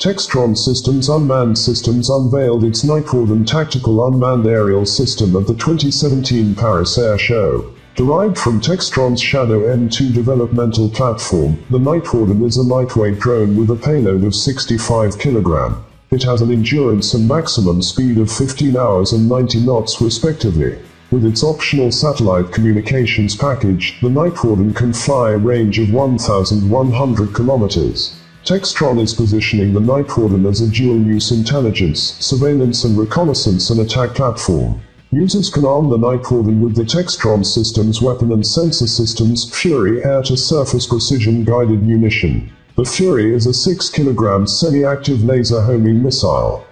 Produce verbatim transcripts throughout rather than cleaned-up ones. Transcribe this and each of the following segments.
Textron Systems Unmanned Systems unveiled its Nightwarden tactical unmanned aerial system at the twenty seventeen Paris Air Show. Derived from Textron's Shadow M two developmental platform, the Nightwarden is a lightweight drone with a payload of sixty-five kilograms. It has an endurance and maximum speed of fifteen hours and ninety knots respectively. With its optional satellite communications package, the Nightwarden can fly a range of one thousand one hundred kilometers. Textron is positioning the Nightwarden as a dual-use intelligence, surveillance and reconnaissance and attack platform. Users can arm the Nightwarden with the Textron Systems weapon and sensor systems Fury air-to-surface precision-guided munition. The Fury is a six kilogram semi-active laser homing missile.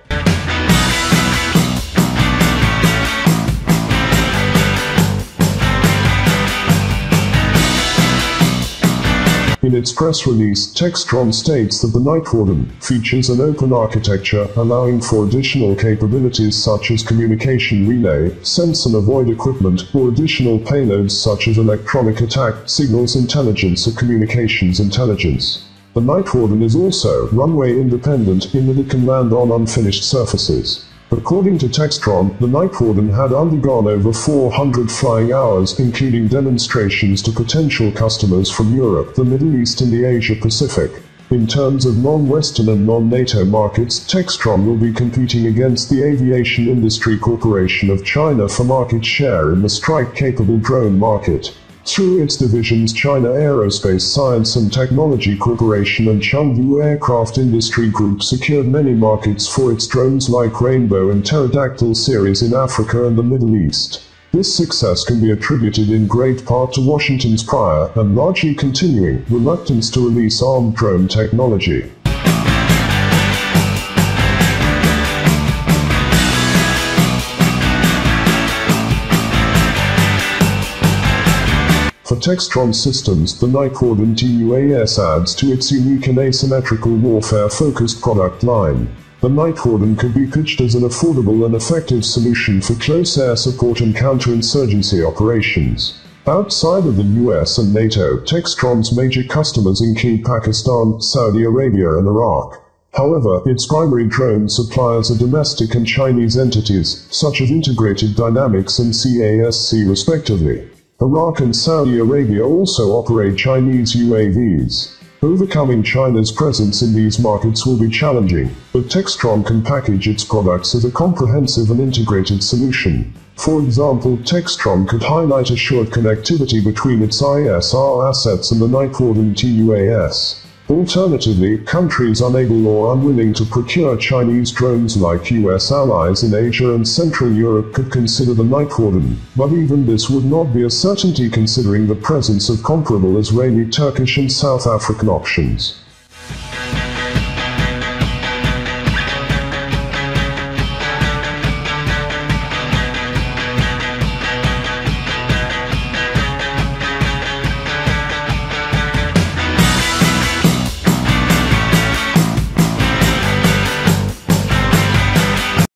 In its press release, Textron states that the Nightwarden features an open architecture, allowing for additional capabilities such as communication relay, sense and avoid equipment, or additional payloads such as electronic attack, signals intelligence or communications intelligence. The Nightwarden is also runway-independent in that it can land on unfinished surfaces. According to Textron, the Nightwarden had undergone over four hundred flying hours, including demonstrations to potential customers from Europe, the Middle East and the Asia-Pacific. In terms of non-Western and non-NATO markets, Textron will be competing against the Aviation Industry Corporation of China for market share in the strike-capable drone market. Through its divisions China Aerospace Science and Technology Corporation and Chengdu Aircraft Industry Group secured many markets for its drones like Rainbow and Pterodactyl series in Africa and the Middle East. This success can be attributed in great part to Washington's prior, and largely continuing, reluctance to release armed drone technology. For Textron Systems, the Nightwarden T U A S adds to its unique and asymmetrical warfare-focused product line. The Nightwarden could be pitched as an affordable and effective solution for close air support and counterinsurgency operations. Outside of the U S and NATO, Textron's major customers include Pakistan, Saudi Arabia and Iraq. However, its primary drone suppliers are domestic and Chinese entities, such as Integrated Dynamics and C A S C respectively. Iraq and Saudi Arabia also operate Chinese U A Vs. Overcoming China's presence in these markets will be challenging, but Textron can package its products as a comprehensive and integrated solution. For example, Textron could highlight assured connectivity between its I S R assets and the Nightwarden T U A S. Alternatively, countries unable or unwilling to procure Chinese drones like U S allies in Asia and Central Europe could consider the Nightwarden, but even this would not be a certainty considering the presence of comparable Israeli, Turkish and South African options.